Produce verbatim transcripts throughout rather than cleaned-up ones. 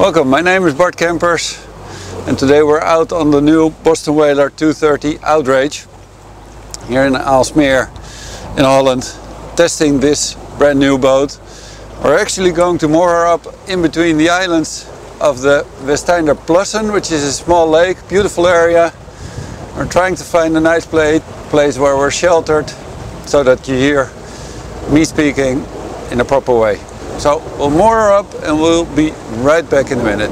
Welcome, my name is Bart Kempers and today we're out on the new Boston Whaler two thirty Outrage here in Aalsmeer in Holland, testing this brand new boat. We're actually going to moor her up in between the islands of the Westeinde Plassen, which is a small lake, beautiful area. We're trying to find a nice place, place where we're sheltered so that you hear me speaking in a proper way. So we'll moor her up and we'll be right back in a minute.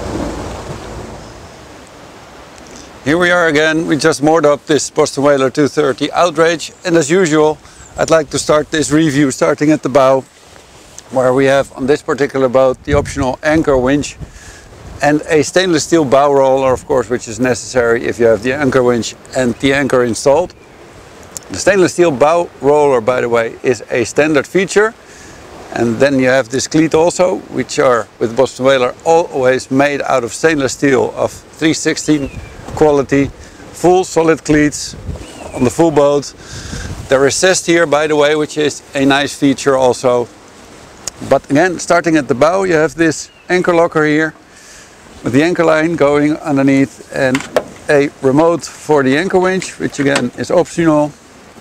Here we are again. We just moored up this Boston Whaler two thirty Outrage, and as usual I'd like to start this review starting at the bow, where we have on this particular boat the optional anchor winch and a stainless steel bow roller, of course, which is necessary if you have the anchor winch and the anchor installed. The stainless steel bow roller, by the way, is a standard feature. And then you have this cleat also, which are with Boston Whaler always made out of stainless steel of three sixteen quality, full solid cleats on the full boat. They're recessed here, by the way, which is a nice feature also. But again, starting at the bow, you have this anchor locker here with the anchor line going underneath and a remote for the anchor winch, which again is optional.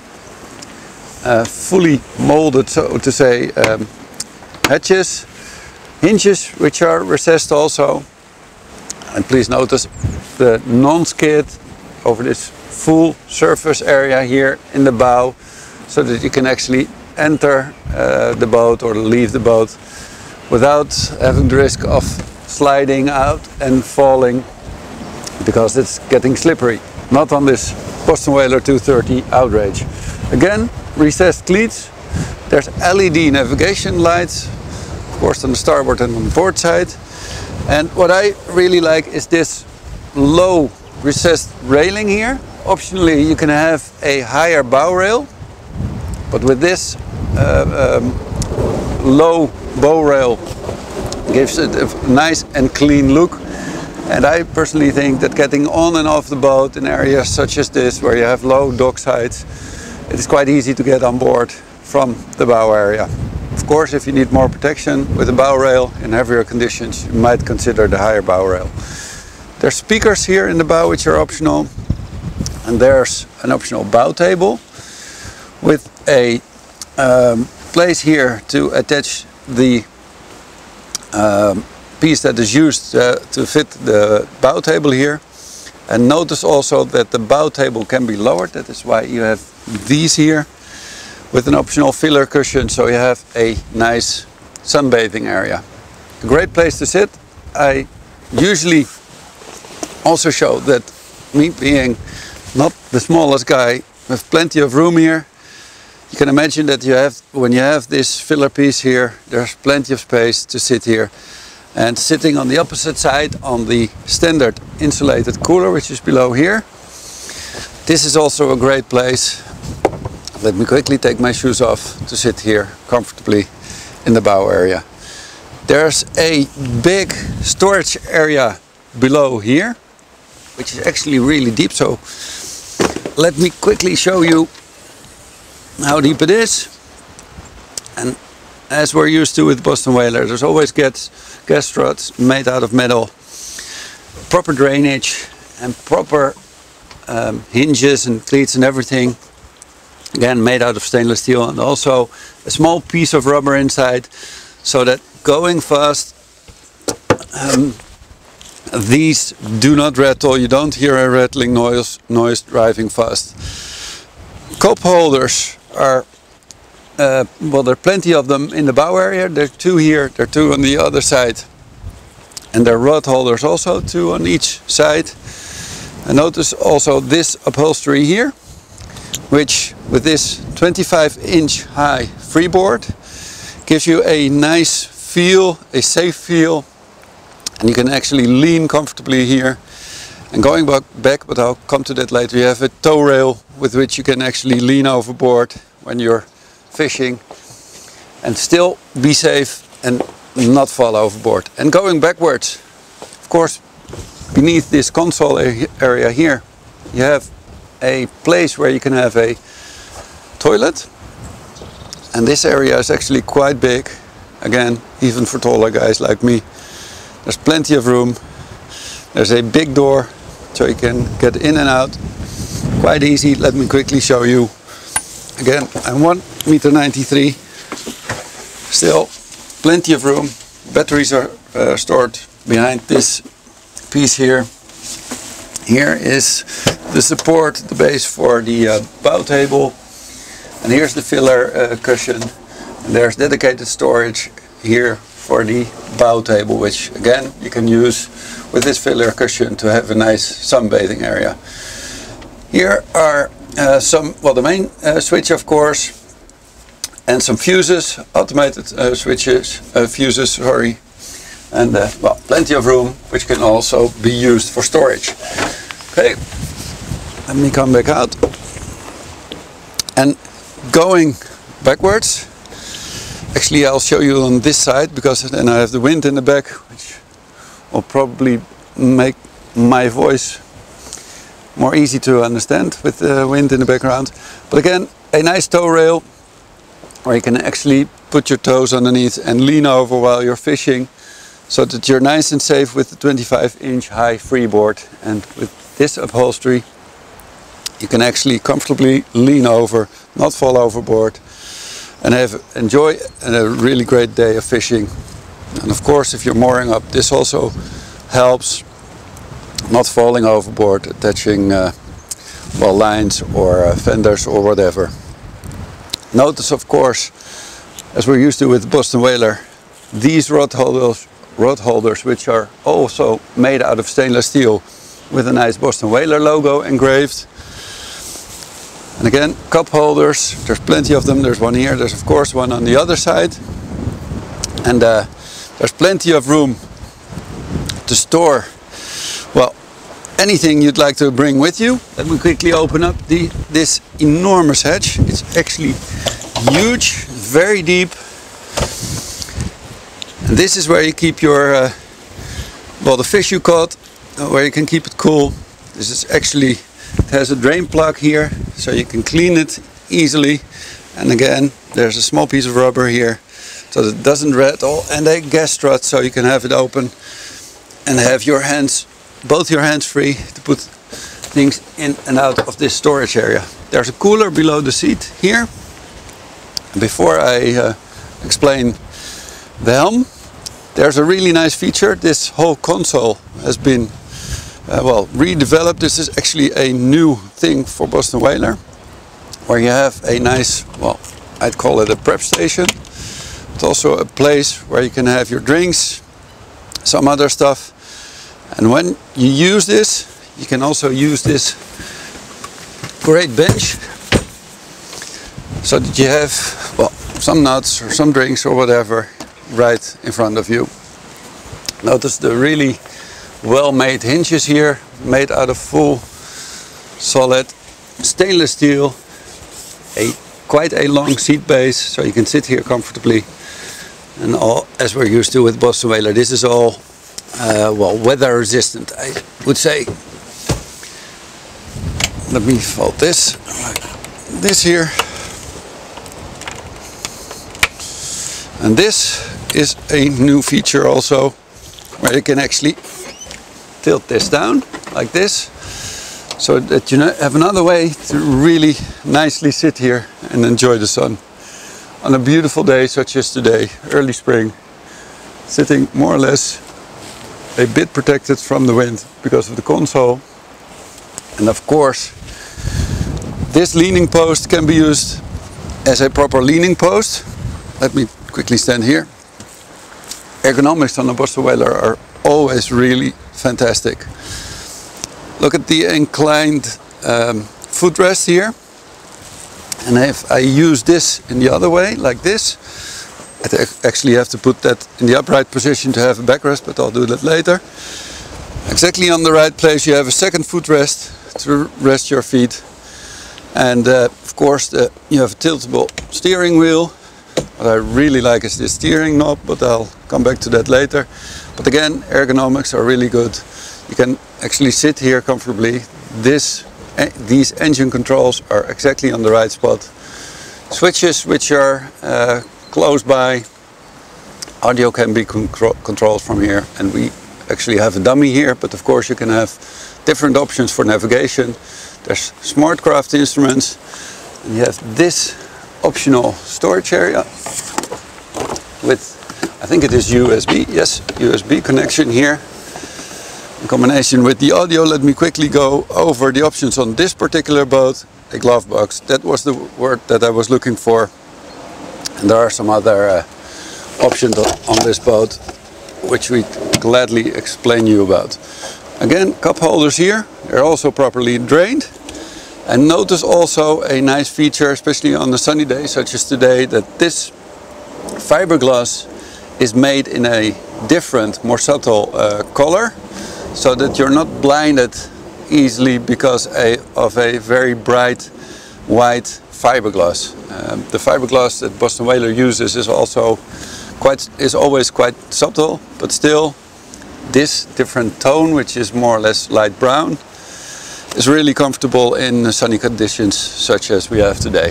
Uh, fully molded, so to say, um, hatches, hinges which are recessed also, and please notice the non-skid over this full surface area here in the bow, so that you can actually enter uh, the boat or leave the boat without having the risk of sliding out and falling because it's getting slippery. Not on this Boston Whaler two thirty Outrage. Again, recessed cleats. There's L E D navigation lights, of course, on the starboard and on the port side. And what I really like is this low recessed railing here. Optionally, you can have a higher bow rail, but with this uh, um, low bow rail gives it a nice and clean look. And I personally think that getting on and off the boat in areas such as this, where you have low dock sides, it is quite easy to get on board from the bow area. Of course, if you need more protection with a bow rail in heavier conditions, you might consider the higher bow rail. There's speakers here in the bow which are optional, and there's an optional bow table with a um, place here to attach the um, piece that is used uh, to fit the bow table here. And notice also that the bow table can be lowered. That is why you have these here with an optional filler cushion, so you have a nice sunbathing area. A great place to sit. I usually also show that, me being not the smallest guy, with plenty of room here. You can imagine that you have, when you have this filler piece here, there's plenty of space to sit here. And sitting on the opposite side on the standard insulated cooler, which is below here, this is also a great place. Let me quickly take my shoes off to sit here comfortably in the bow area. There's a big storage area below here, which is actually really deep, so let me quickly show you how deep it is. And as we're used to with Boston Whaler, there's always gas, gas struts made out of metal, proper drainage and proper um, hinges and cleats and everything, again made out of stainless steel, and also a small piece of rubber inside, so that going fast um, these do not rattle. You don't hear a rattling noise, noise driving fast. Cup holders are Uh, well, there are plenty of them in the bow area. There are two here, there are two on the other side. And there are rod holders also, two on each side. And notice also this upholstery here, which with this twenty-five inch high freeboard gives you a nice feel, a safe feel. And you can actually lean comfortably here. And going back, but I'll come to that later, you have a tow rail with which you can actually lean overboard when you're fishing and still be safe and not fall overboard. And going backwards, of course, beneath this console area here, you have a place where you can have a toilet, and this area is actually quite big, again, even for taller guys like me. There's plenty of room. There's a big door so you can get in and out quite easy. Let me quickly show you. Again, I'm one meter ninety-three. Still plenty of room. Batteries are uh, stored behind this piece here. Here is the support, the base for the uh, bow table. And here's the filler uh, cushion. And there's dedicated storage here for the bow table, which again you can use with this filler cushion to have a nice sunbathing area. Here are uh, some, well, the main uh, switch of course, and some fuses, automated uh, switches, uh, fuses, sorry. And uh, well, plenty of room, which can also be used for storage. Okay, let me come back out. And going backwards, actually I'll show you on this side, because then I have the wind in the back, which will probably make my voice more easy to understand with the wind in the background. But again, a nice tow rail where you can actually put your toes underneath and lean over while you're fishing, so that you're nice and safe with the twenty-five inch high freeboard. And with this upholstery you can actually comfortably lean over, not fall overboard, and have enjoy a really great day of fishing. And of course, if you're mooring up, this also helps not falling overboard, attaching uh, well, lines or uh, fenders or whatever. Notice, of course, as we're used to with Boston Whaler, these rod holders, rod holders which are also made out of stainless steel with a nice Boston Whaler logo engraved. And again, cup holders, there's plenty of them. There's one here, there's of course one on the other side. And uh, there's plenty of room to store, well, anything you'd like to bring with you. Let me quickly open up the, this enormous hatch. It's actually huge, very deep. And this is where you keep your, uh, well, the fish you caught, where you can keep it cool. This is actually, it has a drain plug here, so you can clean it easily. And again, there's a small piece of rubber here, so that it doesn't rattle, and a gas strut, so you can have it open and have your hands, both your hands free to put things in and out of this storage area. There's a cooler below the seat here. Before I uh, explain the helm, there's a really nice feature. This whole console has been uh, well redeveloped. This is actually a new thing for Boston Whaler, where you have a nice, well, I'd call it a prep station. It's also a place where you can have your drinks, some other stuff. And when you use this, you can also use this great bench, so that you have, well, some nuts or some drinks or whatever right in front of you. Notice the really well-made hinges here, made out of full solid stainless steel. A quite a long seat base, so you can sit here comfortably. And all, as we're used to with Boston Whaler, this is all uh, well, weather resistant, I would say. Let me fold this like this here. And this is a new feature also, where you can actually tilt this down like this, so that you have another way to really nicely sit here and enjoy the sun on a beautiful day such as today, early spring, sitting more or less a bit protected from the wind because of the console. And of course, this leaning post can be used as a proper leaning post. Let me quickly stand here. Ergonomics on a Boston Whaler are always really fantastic. Look at the inclined um, footrest here. And if I use this in the other way, like this, I actually have to put that in the upright position to have a backrest, but I'll do that later. Exactly on the right place you have a second footrest to rest your feet. And uh, of course the, you have a tiltable steering wheel. What I really like is this steering knob, but I'll come back to that later. But again, ergonomics are really good. You can actually sit here comfortably. This, eh, these engine controls are exactly on the right spot. Switches which are uh, close by. Audio can be con controlled from here, and we actually have a dummy here, but of course you can have different options for navigation. There's SmartCraft instruments, and you have this optional storage area with, I think it is U S B, yes, U S B connection here. In combination with the audio, let me quickly go over the options on this particular boat. A glove box, that was the word that I was looking for. And there are some other uh, options on this boat which we gladly explain you about. Again, cup holders here, they're also properly drained. And notice also a nice feature, especially on a sunny day such as today, that this fiberglass is made in a different, more subtle uh, color, so that you're not blinded easily because a, of a very bright white fiberglass. Um, the fiberglass that Boston Whaler uses is also quite is always quite subtle, but still this different tone, which is more or less light brown, is really comfortable in sunny conditions such as we have today.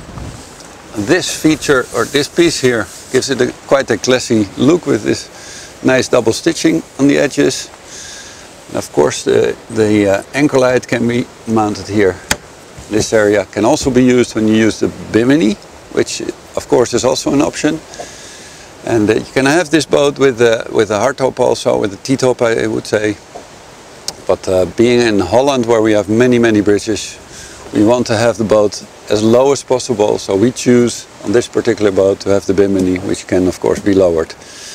This feature, or this piece here, gives it a, quite a classy look with this nice double stitching on the edges. And of course the, the uh, anchor light can be mounted here. This area can also be used when you use the bimini, which of course is also an option. And uh, you can have this boat with, uh, with a hardtop also, with a T-top I would say. But uh, being in Holland, where we have many many bridges, we want to have the boat as low as possible. So we choose on this particular boat to have the bimini, which can of course be lowered.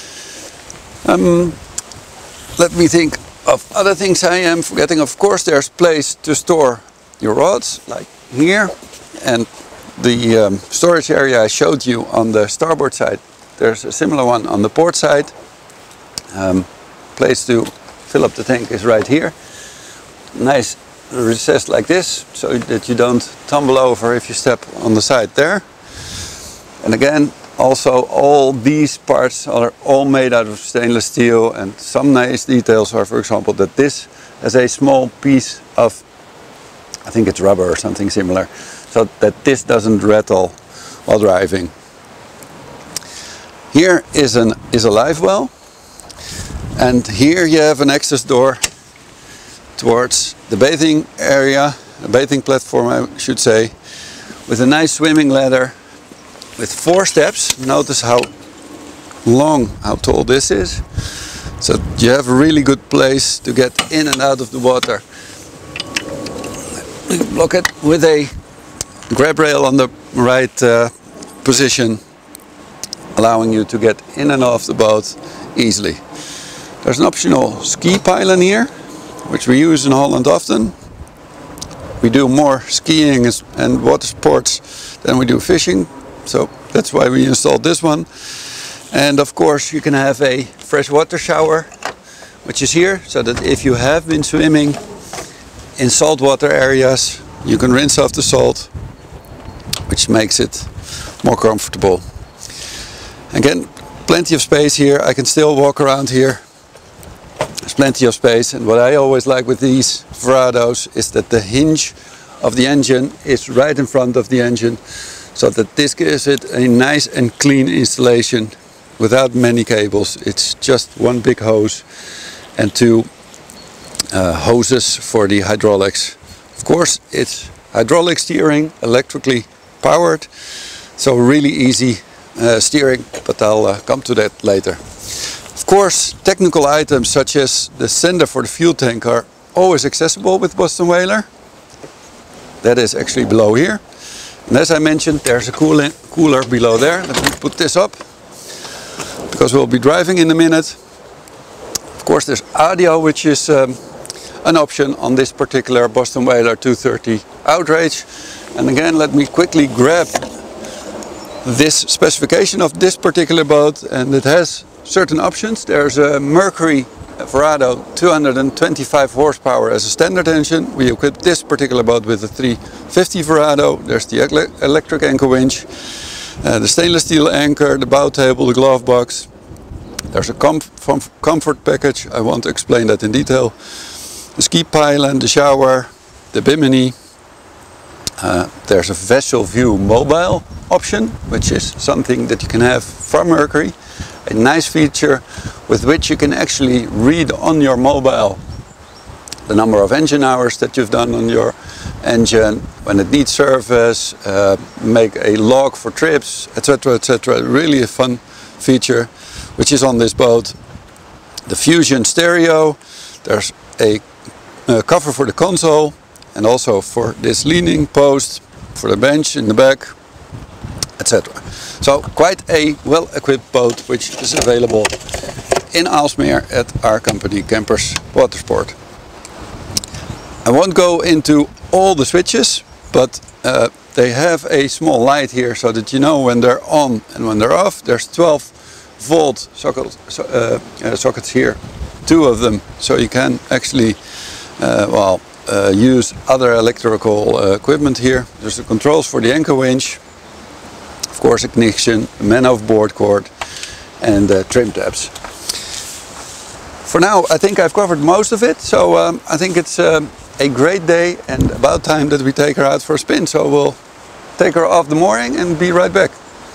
Um, let me think of other things I am forgetting. Of course there's place to store your rods, like here, and the um, storage area I showed you on the starboard side, there's a similar one on the port side. Um, place to fill up the tank is right here. Nice recessed like this, so that you don't tumble over if you step on the side there. And again, also all these parts are all made out of stainless steel, and some nice details are, for example, that this has a small piece of, I think it's rubber or something similar, so that this doesn't rattle while driving. Here is an is a live well, and here you have an access door towards the bathing area, a bathing platform I should say, with a nice swimming ladder with four steps. Notice how long, how tall this is. So you have a really good place to get in and out of the water. Block it with a grab rail on the right uh, position, allowing you to get in and off the boat easily. There's an optional ski pylon here, which we use in Holland often. We do more skiing and water sports than we do fishing, so that's why we installed this one. And of course you can have a freshwater shower, which is here, so that if you have been swimming in saltwater areas, you can rinse off the salt, which makes it more comfortable. Again, plenty of space here. I can still walk around here. There's plenty of space, and what I always like with these Verados is that the hinge of the engine is right in front of the engine, so that this gives it a nice and clean installation without many cables. It's just one big hose and two uh, hoses for the hydraulics. Of course it's hydraulic steering, electrically powered, so really easy uh, steering, but I'll uh, come to that later. Of course, technical items such as the sender for the fuel tank are always accessible with Boston Whaler. That is actually below here. And as I mentioned, there's a cooler, cooler below there. Let me put this up, because we'll be driving in a minute. Of course, there's audio, which is um, an option on this particular Boston Whaler two thirty Outrage. And again, let me quickly grab this specification of this particular boat, and it has certain options. There's a Mercury Verado two hundred twenty-five horsepower as a standard engine. We equipped this particular boat with a three fifty Verado. There's the ele electric anchor winch, uh, the stainless steel anchor, the bow table, the glove box. There's a com comfort package. I won't explain that in detail. The ski pylon, the shower, the bimini. Uh, there's a vessel view mobile option, which is something that you can have from Mercury. a nice feature with which you can actually read on your mobile the number of engine hours that you've done on your engine, when it needs service, uh, make a log for trips, etc, et cetera. Really a fun feature which is on this boat. The Fusion stereo, there's a, a cover for the console and also for this leaning post, for the bench in the back, et cetera. So quite a well-equipped boat which is available in Aalsmeer at our company Campers Watersport. I won't go into all the switches, but uh, they have a small light here so that you know when they're on and when they're off. There's twelve volt socket, uh, uh, sockets here, two of them, so you can actually uh, well uh, use other electrical uh, equipment here. There's the controls for the anchor winch, of course ignition, man overboard cord, and uh, trim tabs. For now, I think I've covered most of it, so um, I think it's um, a great day and about time that we take her out for a spin. So we'll take her off the mooring and be right back.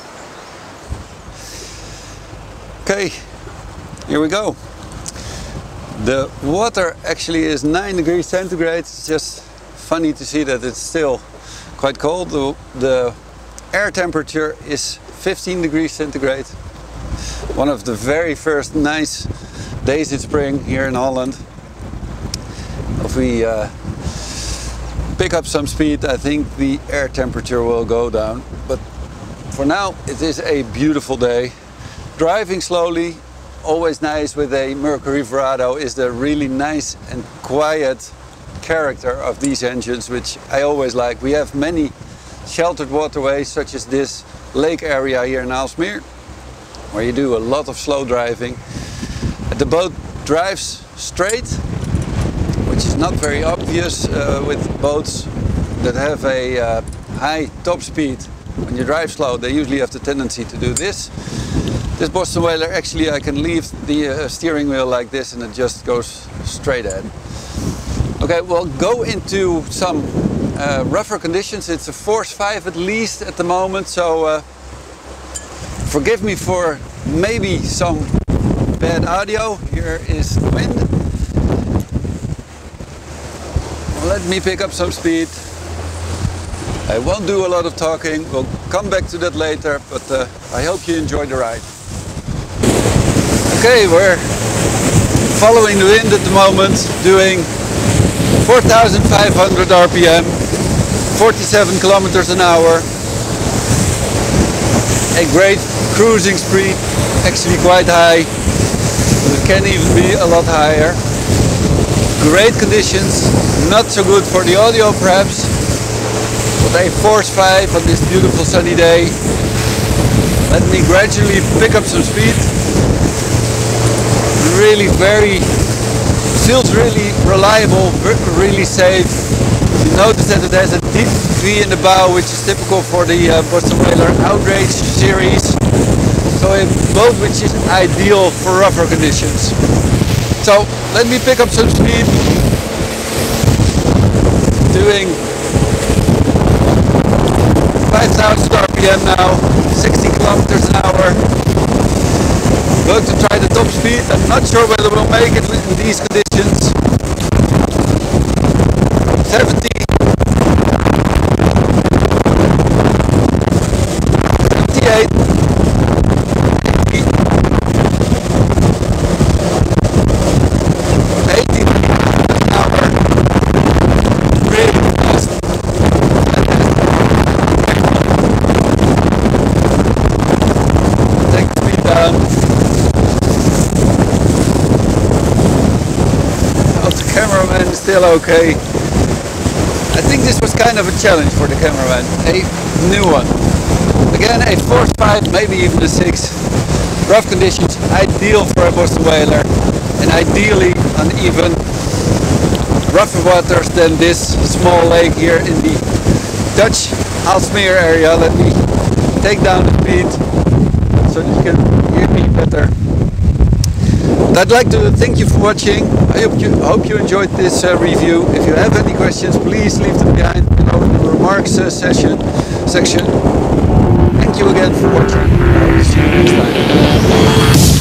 Okay, here we go. The water actually is nine degrees centigrade. It's just funny to see that it's still quite cold. The, the air temperature is fifteen degrees centigrade. One of the very first nice days in spring here in Holland. If we uh, pick up some speed, I think the air temperature will go down. But for now, it is a beautiful day. Driving slowly, always nice with a Mercury Verado, is the really nice and quiet character of these engines, which I always like. We have many sheltered waterways, such as this lake area here in Aalsmeer, where you do a lot of slow driving. The boat drives straight, which is not very obvious uh, with boats that have a uh, high top speed. When you drive slow, they usually have the tendency to do this. This Boston Whaler, actually I can leave the uh, steering wheel like this and it just goes straight ahead. Okay, we'll go into some uh, rougher conditions. It's a force five at least at the moment, so uh, forgive me for maybe some bad audio. Here is the wind. Let me pick up some speed. I won't do a lot of talking. We'll come back to that later, but uh, I hope you enjoy the ride. Okay, we're following the wind at the moment, doing four thousand five hundred R P M, forty-seven kilometers an hour. A great cruising speed, actually quite high. It can even be a lot higher. Great conditions, not so good for the audio perhaps, but a force five on this beautiful sunny day. Let me gradually pick up some speed. Really very, feels really reliable, really safe. You notice that it has a deep V in the bow, which is typical for the uh, Boston Whaler Outrage series. So a boat which is ideal for rougher conditions. So let me pick up some speed. Doing five thousand R P M now, sixty kilometers an hour. Going to try the top speed. I'm not sure whether we'll make it in these conditions. seventy. seventy-eight. eighty an hour. Really fast. Take the speed down. Cameraman is still okay. I think this was kind of a challenge for the cameraman, a new one. Again, a force five, maybe even a six. Rough conditions, ideal for a Boston Whaler, and ideally on even rougher waters than this small lake here in the Dutch Aalsmeer area. Let me take down the speed so that you can hear me better. I'd like to thank you for watching. I hope you, hope you enjoyed this uh, review. If you have any questions, please leave them behind below in the remarks uh, session, section. Thank Thank you again for watching. I hope to see you next time.